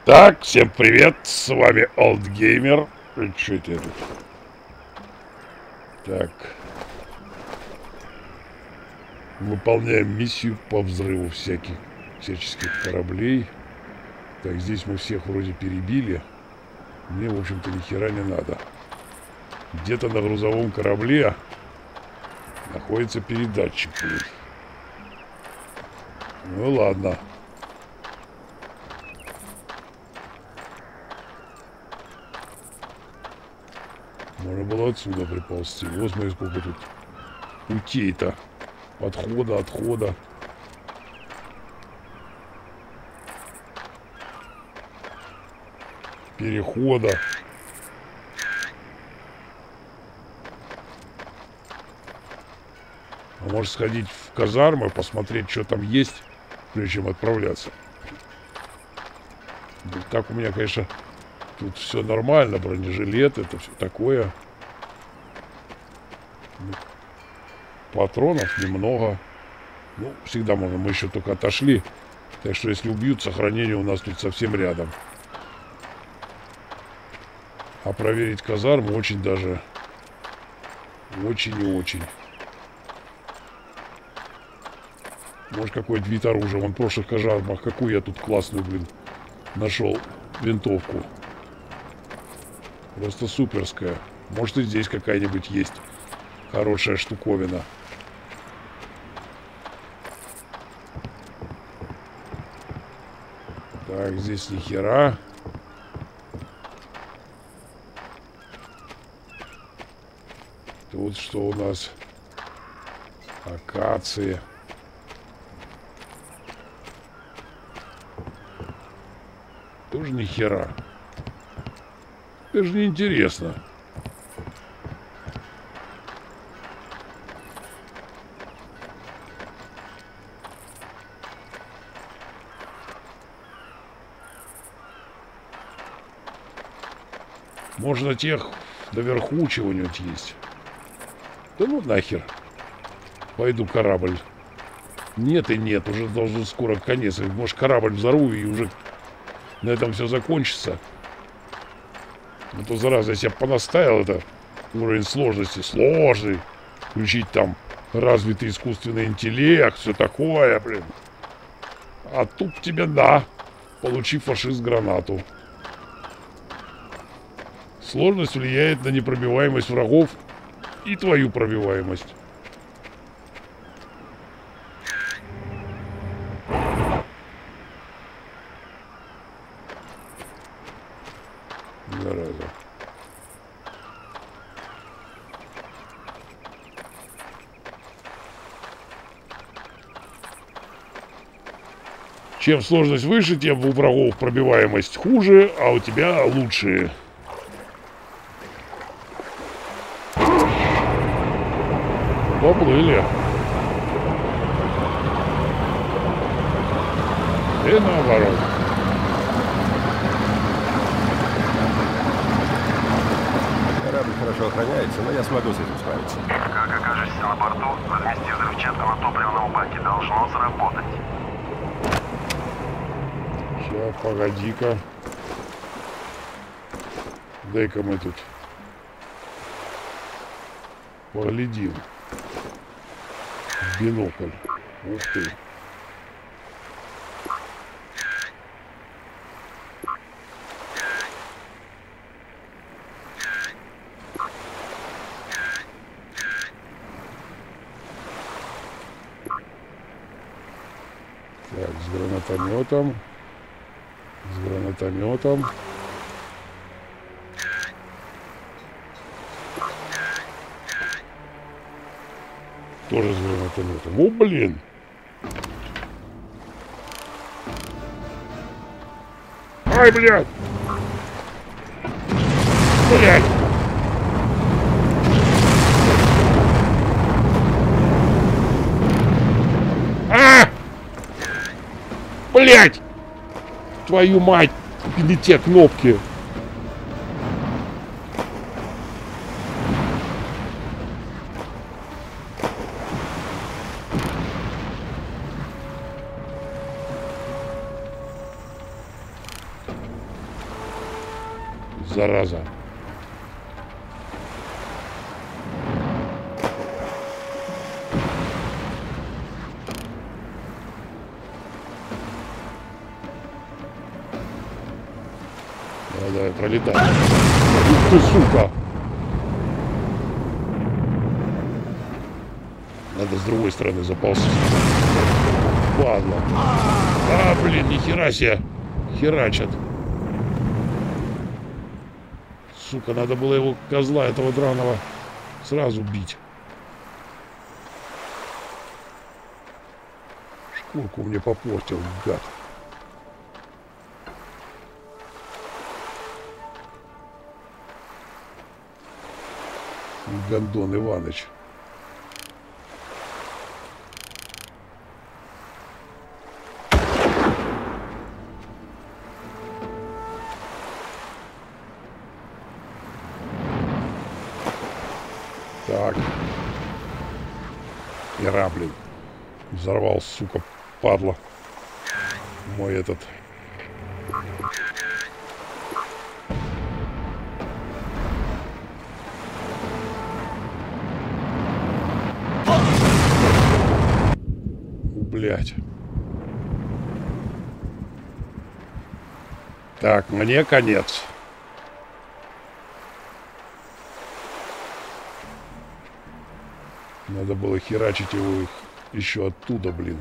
Так, всем привет, с вами Олдгеймер. Что это я тут? Так. Выполняем миссию по взрыву всяческих кораблей. Так, здесь мы всех вроде перебили. Мне, в общем-то, ни хера не надо. Где-то на грузовом корабле находится передатчик. Ну ладно. Можно было отсюда приползти. Вот смотри, сколько тут путей-то. Подхода, отхода. Перехода. А может сходить в казармы, посмотреть, что там есть, прежде чем отправляться. Ну, так у меня, конечно, тут все нормально. Бронежилет, это все такое. Патронов немного. Ну, всегда можно. Мы еще только отошли. Так что, если убьют, сохранение у нас тут совсем рядом. А проверить казарму очень даже... Очень и очень. Может, какой-то вид оружия. Вон в прошлых казармах какую я тут классную, блин, нашел винтовку. Просто суперская. Может, и здесь какая-нибудь есть хорошая штуковина. Так, здесь ни хера. Тут что у нас? Акации. Тоже ни хера. Это же неинтересно. Можно тех наверху чего-нибудь есть. Да ну нахер. Пойду корабль. Нет и нет, уже должен скоро конец. Может, корабль взорву и уже на этом все закончится. А то, зараза, я себя понаставил, это уровень сложности сложный. Включить там развитый искусственный интеллект, все такое, блин. А тут тебе да. Получи фашист-гранату. Сложность влияет на непробиваемость врагов и твою пробиваемость. Зараза. Чем сложность выше, тем у врагов пробиваемость хуже, а у тебя лучше. Поплыли. И наоборот. Корабль хорошо охраняется, но я смогу с этим справиться. Как окажешься на борту, размести взрывчатку на топливном баке должно сработать. Сейчас, погоди-ка. Дай-ка мы тут поглядим. В бинокль. Ух ты. Так, с гранатометом. С гранатометом. Тоже с гранатометом. О, блин! Ай, блядь! Блядь! А! Блядь! Твою мать! Не те кнопки! зараза. Давай, пролетай. Ух ты, сука! Надо с другой стороны заползти. Падла. А, блин, нихера себе. Херачат. Сука, надо было его, козла этого драного, сразу бить. Шкурку мне попортил, гад. Гондон Иваныч. Так. Ира, блин. Взорвал, сука, падла. Мой этот. Блять. Так, мне конец. Надо было херачить его еще оттуда, блин.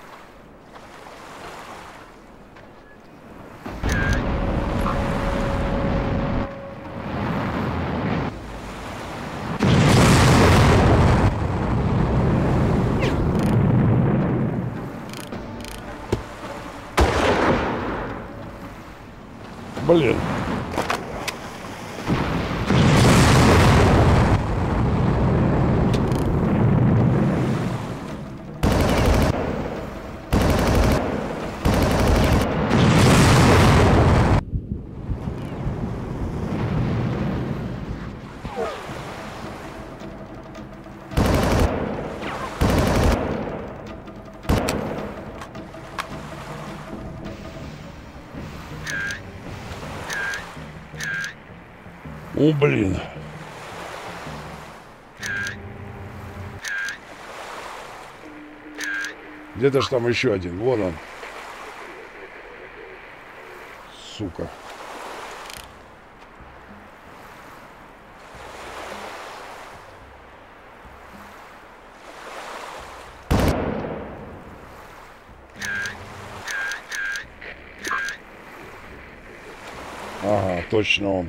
Блин. О, блин. Где-то ж там еще один. Вон он. Сука. Ага, точно он.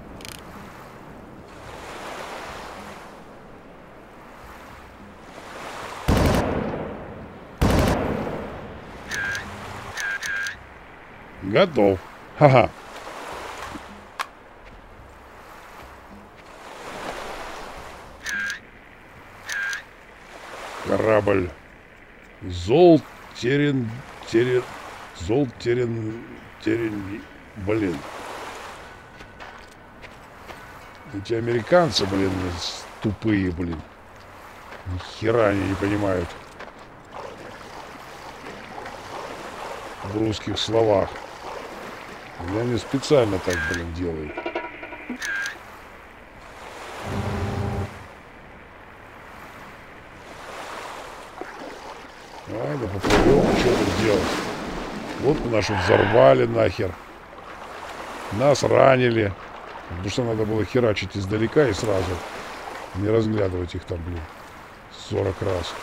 Готов. Ха-ха. Корабль. Золтерен. Блин. Эти американцы, блин, тупые, блин. Ни хера они не понимают в русских словах. Я не специально так, блин, делаю. Ладно, попробуем, что тут делать. Вот нашу взорвали нахер. Нас ранили. Потому что надо было херачить издалека и сразу. Не разглядывать их там, блин, 40 раз.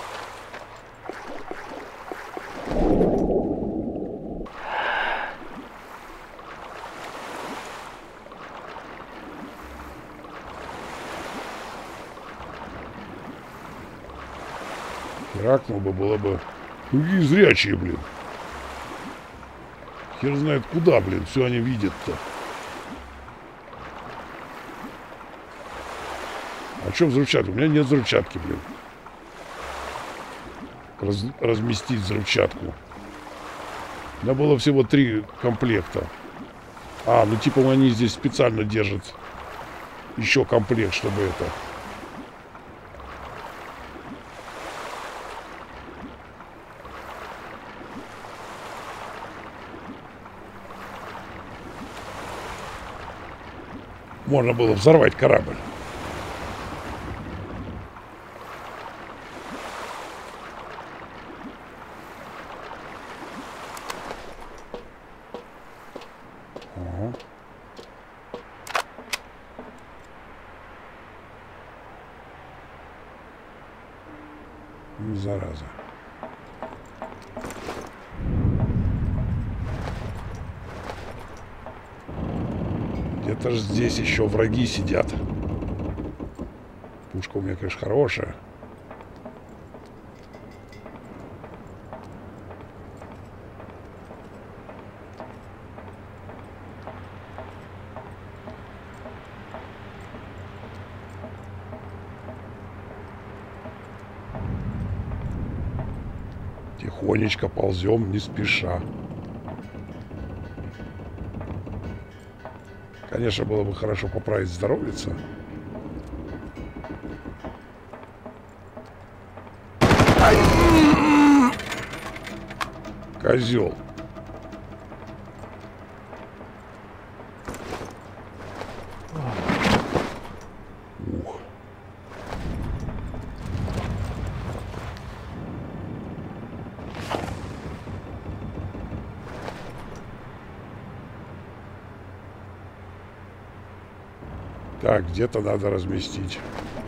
Херакнул бы, было бы... Какие зрячие, блин. Хер знает куда, блин. Все они видят-то. А что взрывчатка? У меня нет взрывчатки, блин. Разместить взрывчатку. У меня было всего 3 комплекта. А, ну типа они здесь специально держат еще комплект, чтобы это... можно было взорвать корабль. Ага. Зараза. Где-то же здесь еще враги сидят. Пушка у меня, конечно, хорошая. Тихонечко ползем, не спеша. Конечно, было бы хорошо поправить здоровьица. Козел. Ух. Так, где-то надо разместить.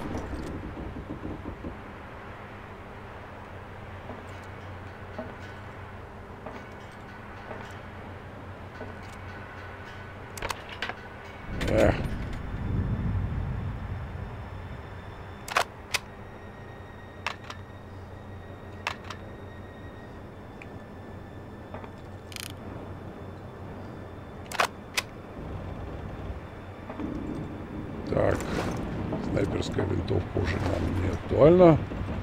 Эх. Так, снайперская винтовка уже нам не актуальна.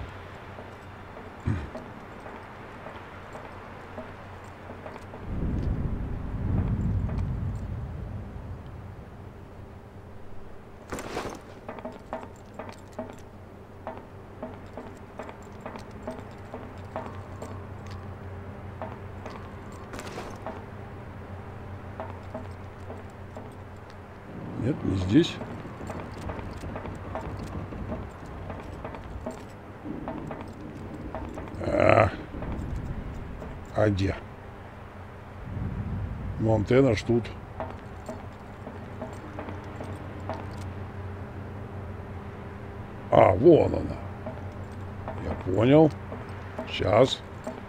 Нет, не здесь. А где? Ну, антенна ж тут. А, вон она. Я понял. Сейчас.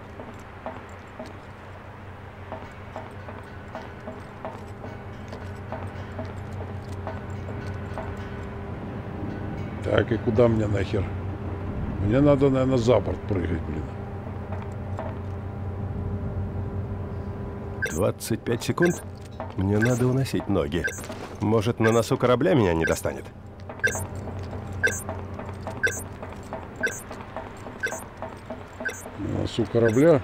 Так, и куда мне нахер? Мне надо, наверное, за борт прыгать, блин. 25 секунд? Мне надо уносить ноги. Может, на носу корабля меня не достанет? На носу корабля?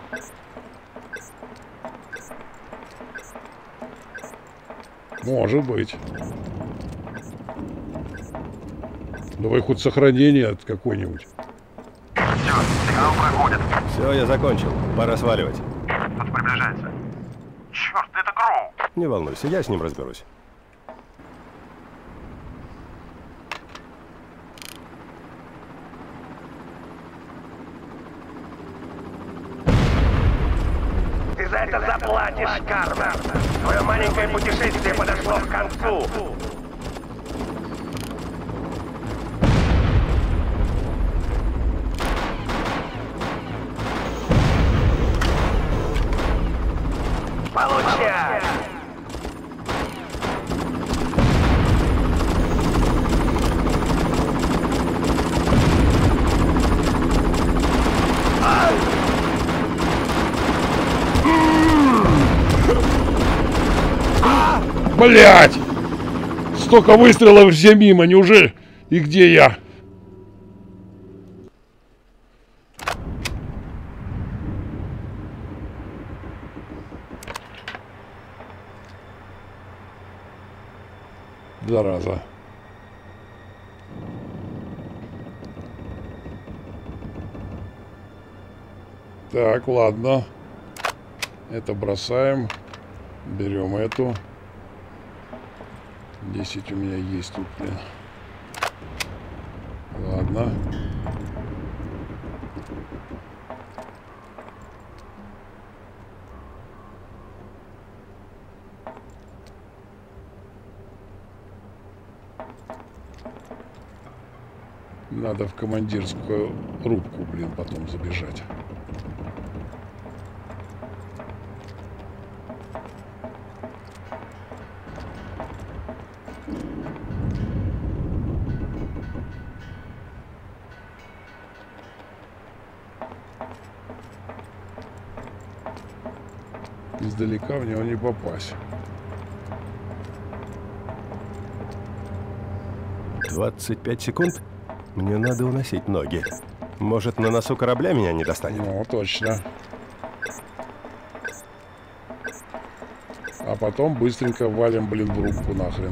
Может быть. Давай хоть сохранение от какой-нибудь. Все, сигнал проходит. Все, я закончил. Пора сваливать. Кто-то приближается. Черт, это Кроу. Не волнуйся, я с ним разберусь. Ты за это заплатишь, Карвер! Твое маленькое путешествие подошло к концу! Получай! Блять! Столько выстрелов, все мимо, неужели? И где я? Зараза. Так, ладно. Это бросаем. Берем эту. 10 у меня есть тут, блин. Ладно. Надо в командирскую рубку, блин, потом забежать. Издалека в него не попасть. 25 секунд. Мне надо уносить ноги. Может, на носу корабля меня не достанет? Ну, точно. А потом быстренько валим, блин, в рубку нахрен.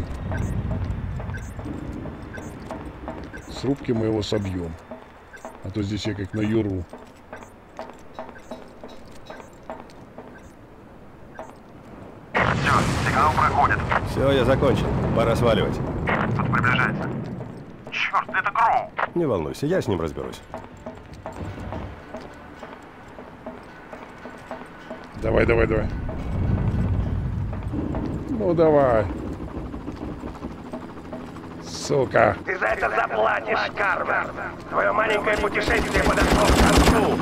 С рубки мы его собьем. А то здесь я как на юру. Все, сигнал проходит. Все, я закончил. Пора сваливать. Тут приближается. Черт, это Кроу. Не волнуйся, я с ним разберусь. Давай, давай, давай. Ну, давай. Сука. Ты за это заплатишь, Карвер. Твое маленькое путешествие подошло к концу.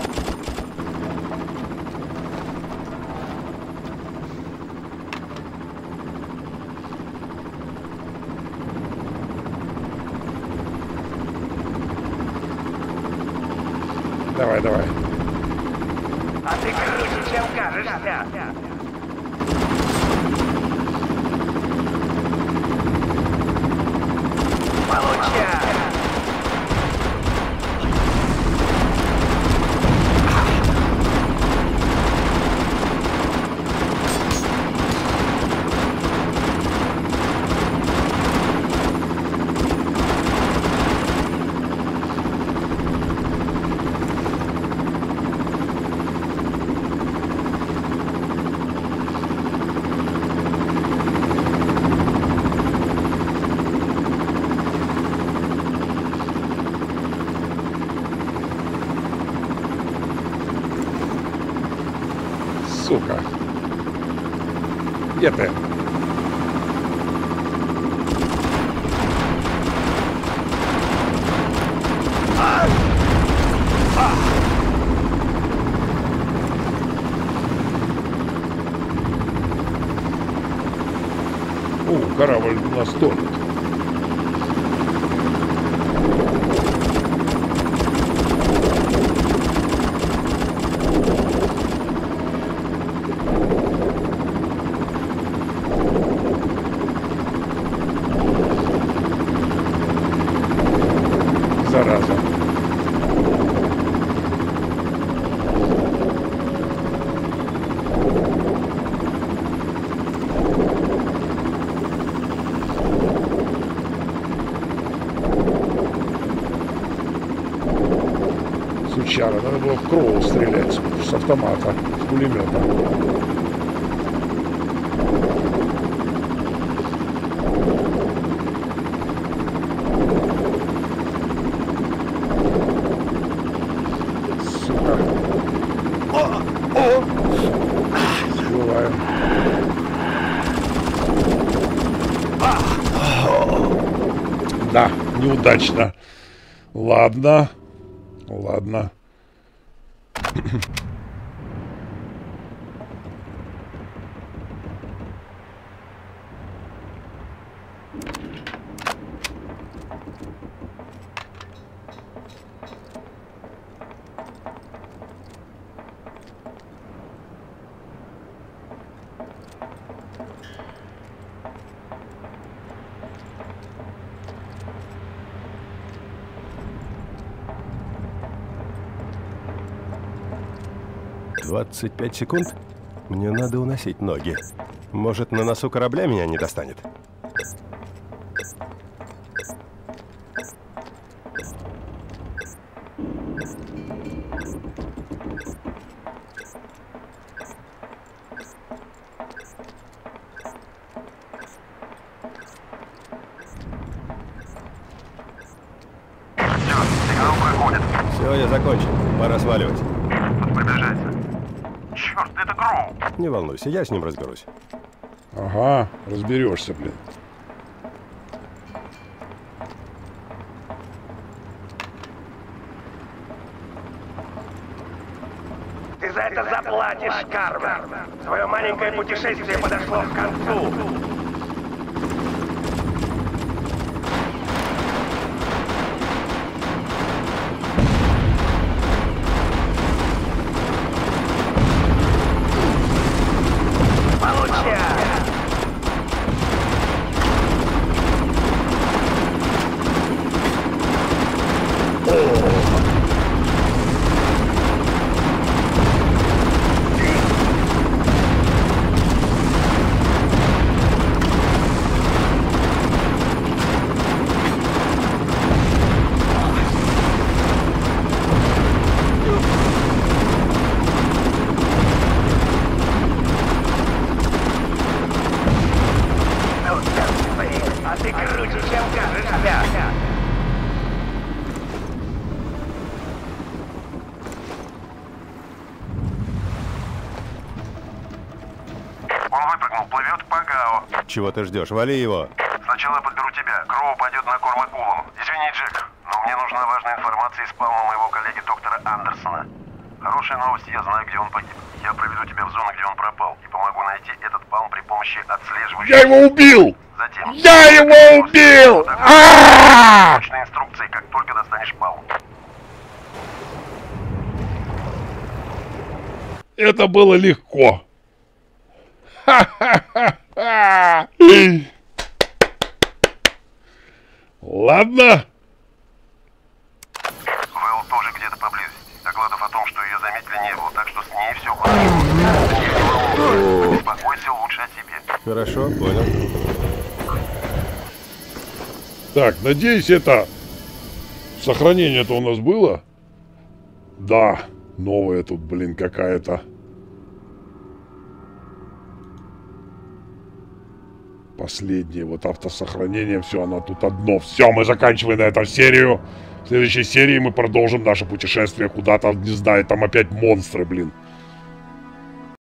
Давай, давай. А ты круче, чем кажешься. Получай! Сука. Где ты? О, корабль у нас тонет. Зараза. Сучара, надо было в Кроу стрелять с автомата, с пулемета. Всплываем. Да, неудачно. Ладно. Ладно. — 25 секунд. Мне надо уносить ноги. Может, на носу корабля меня не достанет? подходит. Все, я закончил. Пора сваливать. Тут приближается. Черт, это Гроу. Не волнуйся, я с ним разберусь. Ага, разберешься, блин. Ты за это заплатишь, Карвер. Твое маленькое путешествие подошло к концу. А ты круче, чем кажешься. Он выпрыгнул, плывет по Гао. Чего ты ждешь? Вали его. Сначала я подберу тебя. Гроу пойдет на корм акулам. Извини, Джек, но мне нужна важная информация из спауна моего коллеги доктора Андерсона. Хорошая новость, я знаю, где он погиб. Я проведу тебя в зону, где он пропал, и помогу найти этот палм при помощи отслеживающего... Я его убил! Затем... Я его убил! Точные инструкции, как только достанешь палм. Это было легко. Ха-ха-ха-ха! Ладно. Вэл тоже где-то поблизости. Докладов о том, что ее заметили, не было, так что с ней все хорошо. Беспокойся лучше о себе. Хорошо, понял. Так, надеюсь, это сохранение-то у нас было? Да, новая тут, блин, какая-то. Последнее вот автосохранение, все, оно тут одно. Все, мы заканчиваем на этом серию. В следующей серии мы продолжим наше путешествие куда-то, не знаю, там опять монстры, блин.